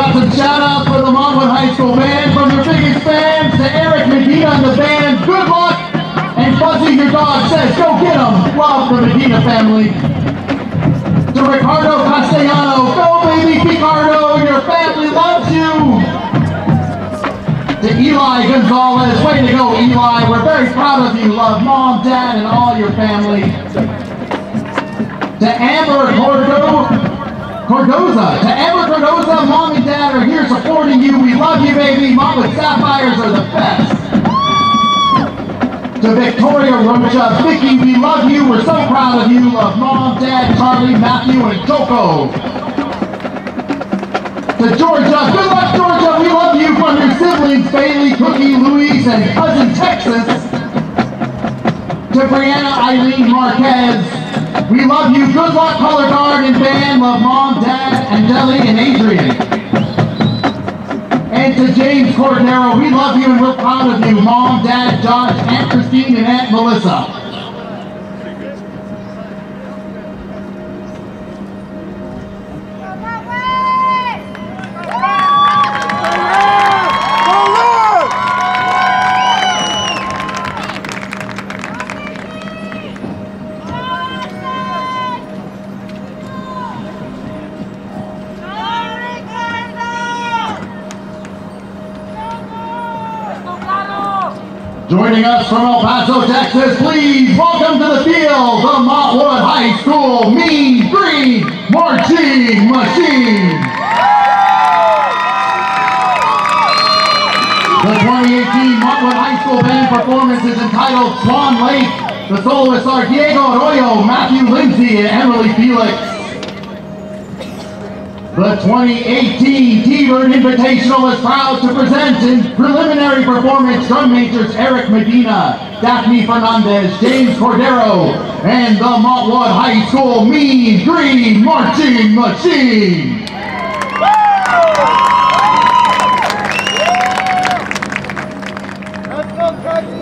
got some shout outs for the Montwood High School band. From your biggest fans to Eric Medina and the band, good luck. And Fuzzy, your dog, says go get them. Love the Medina family. To Ricardo Castellano, go baby Picardo, your family loves you. To Eli Gonzalez, way to go Eli, we're very proud of you. Love mom, dad, and all your family. To Amber Cordoza, mom and dad are here supporting you. We love you, baby. Montwood Sapphires are the best. To Victoria Rocha, Vicky, we love you. We're so proud of you. Love mom, dad, Charlie, Matthew, and Joko. To Georgia, good luck, Georgia. We love you from your siblings, Bailey, Cookie, Louise, and cousin Texas. To Brianna, Eileen, Marquez, we love you. Good luck, color guard and band. Love mom, dad, and Deli, and Adrian. And to James Cordero, we love you and we're proud of you. Mom, dad, Josh, Aunt Christine, and Aunt Melissa. Joining us from El Paso, Texas, please welcome to the field, the Montwood High School Mean Green Marching Machine. The 2018 Montwood High School band performance is entitled Swan Lake. The soloists are Diego Arroyo, Matthew Lindsay, and Emily Felix. The 2018 T-Bird Invitational is proud to present in preliminary performance drum majors Eric Medina, Daphne Fernandez, James Cordero, and the Montwood High School Mean Green Marching Machine. Let's go, Crazy!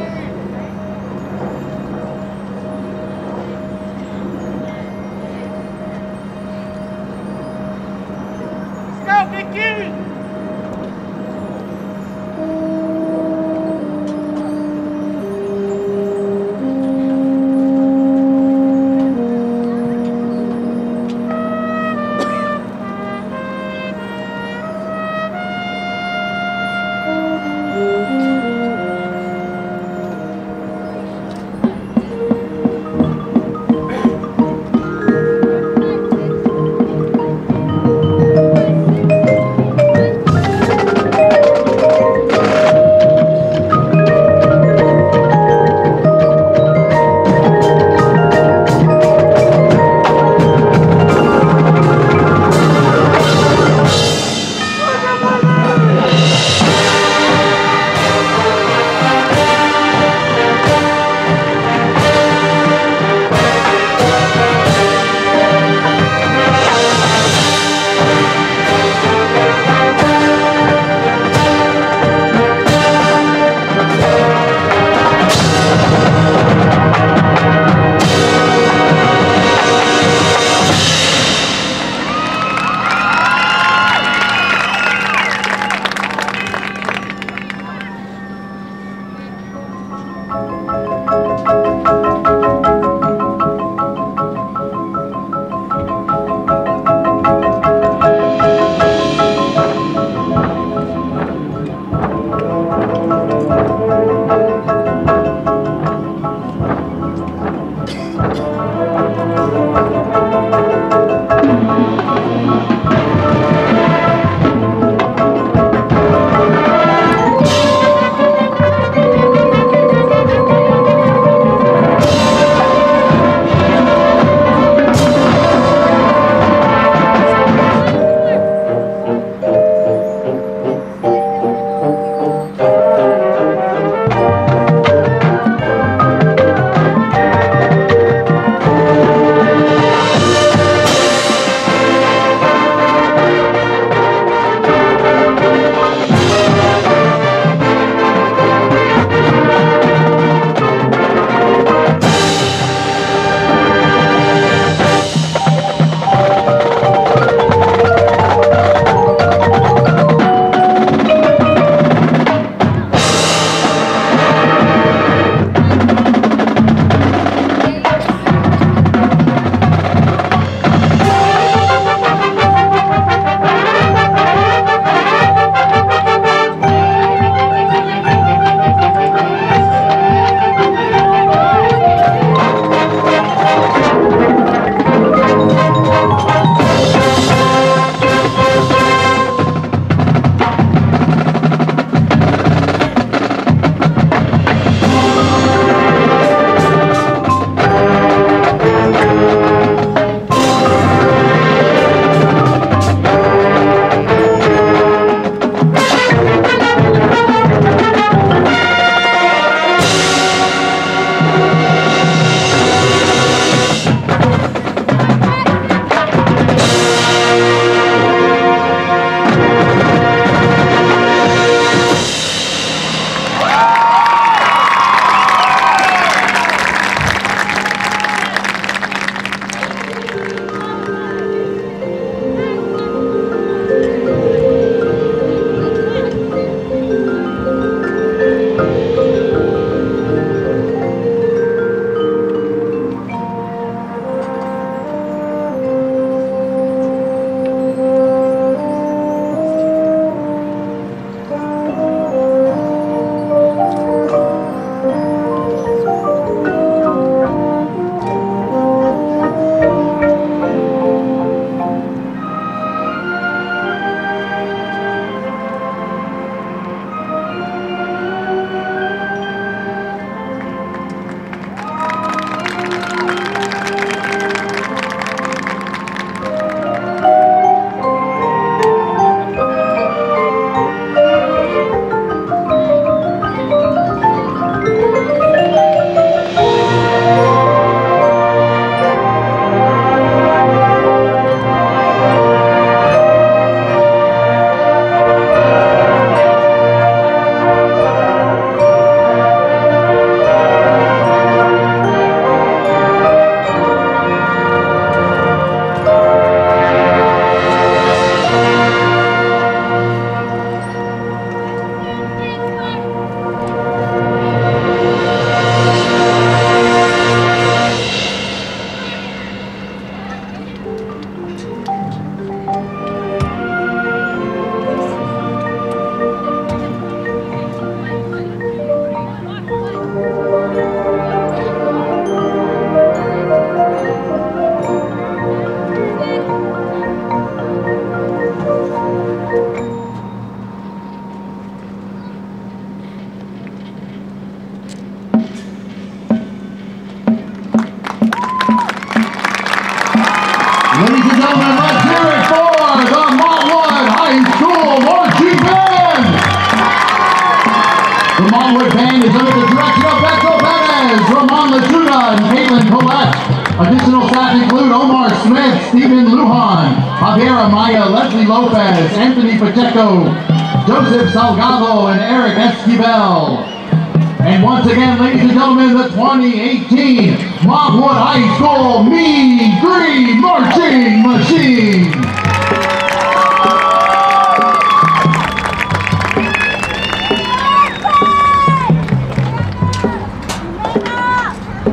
The Montwood band is under the direction of Beto Perez, Ramon Lechuga, and Caitlin Collette. Additional staff include Omar Smith, Stephen Lujan, Javier Amaya, Leslie Lopez, Anthony Pacheco, Joseph Salgado, and Eric Esquivel. And once again, ladies and gentlemen, the 2018 Montwood High School Mean Green Marching Machine.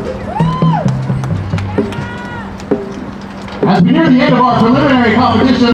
As we near the end of our preliminary competition,